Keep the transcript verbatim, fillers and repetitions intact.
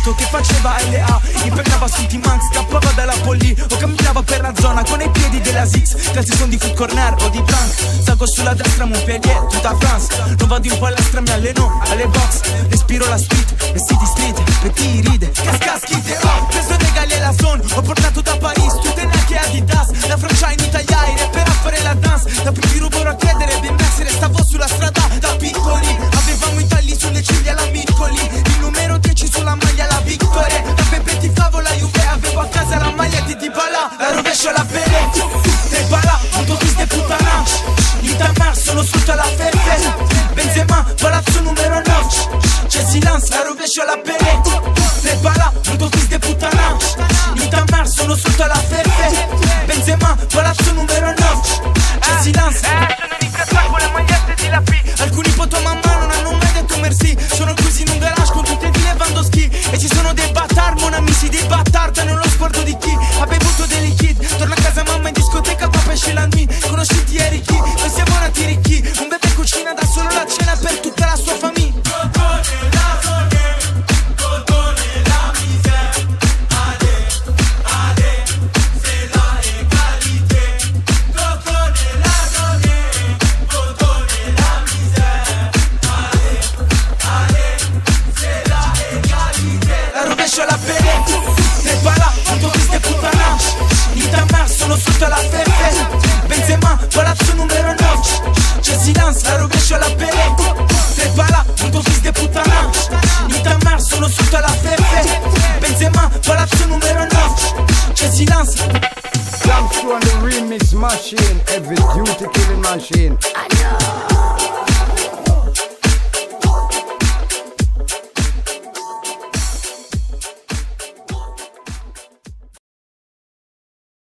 auto che faceva L A, impegnava sul Max, scappava dalla Polly o camminava per la zona con i piedi della Six. Classe son di food corner o di Blanc, sacco sulla destra, Montpellier, tutta France. Non vado in palestra, mi alleno alle box, respiro la street, le city street, per chi ride, cascaschi te ho preso dei gali e la zone, ho portato da Paris tutte neanche Adidas, la Francia in Italia, i rapper a fare la dance, da più ti rubero a credere, B M X restavo sulla strada da piccoli, avevamo i tagli sulle ciglia la Miccoli, il numero dieci sulla maglia la Victoria, da Pepe ti favo la Juve, avevo a casa la maglia di Dybala, la rovescio la pelle, te bala, autopiste puttana, Itamar sono sotto la Fefe, Benzema, palazzo numero nove, c'è silenzio, la rovescio la pelle, te bala, autopiste puttana, Itamar sono sotto la Fefe, Benzema, palazzo numero nove, c'è silenzio, eh, sono in casa con le magliette di la P, alcuni foto mamma non hanno mai detto merci, sono chiusi in un garage con tutti di Lewandowski, e ci sono dei batard, mon amici, dei batard, nello sguardo di chi ha bevuto dei liquidi, torna a casa mamma in discoteca, papà esce la nuit, conosciuti e ricchi, noi siamo nati ricchi, un bebè cucina da solo la cena per tutta la sua famiglia. La pelle, te bala, autopiste puttana, Itamar sono sotto la Fefe, Benzema, palazzo numero nove, c'è silenzio, la rovescio la pelle, te bala, autopiste puttana, Itamar sono sotto la Fefe, Benzema, palazzo numero nove, c'è silenzio. Jump on the remix machine, every duty killing machine.